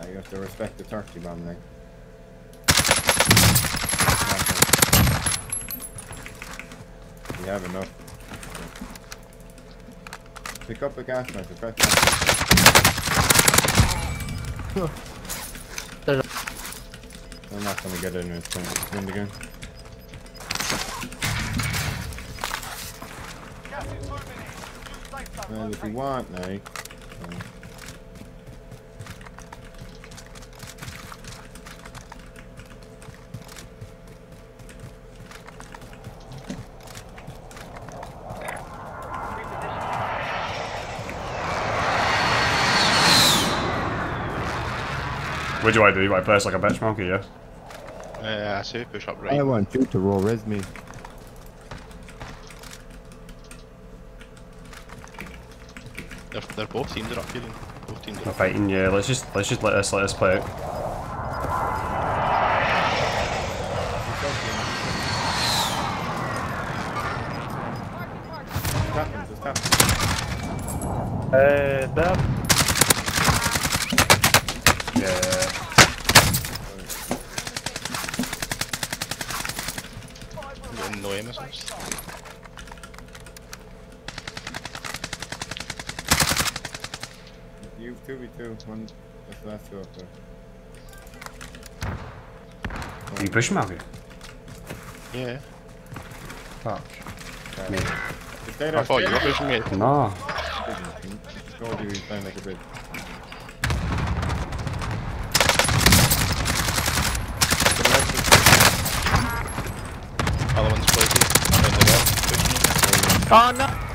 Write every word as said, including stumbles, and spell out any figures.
Uh, you have to respect the thirty bomb now. You have enough. Pick up a gas knife, press that. I'm not gonna get in this thing. Just win the game. Well, if you want, now. Um, What do I do? I play us like a bitch monkey, yeah? Uh, I say push up right. I want you to roll res me. They're, they're both teams are up here. Both teams are They're up. fighting, yeah. Let's just let's just let this let this play out. tap him, just tap him. Uh, that. Yeah. I'm getting no aim missiles. You two v two, one. That's the last two up there. Are you pushing Malky? Yeah. Fuck. Okay. Just stay I there, thought stay you were there. pushing me. No. Just go do his time like a bitch. Other one's floating. I'm in the wall. Pushing me. Oh no!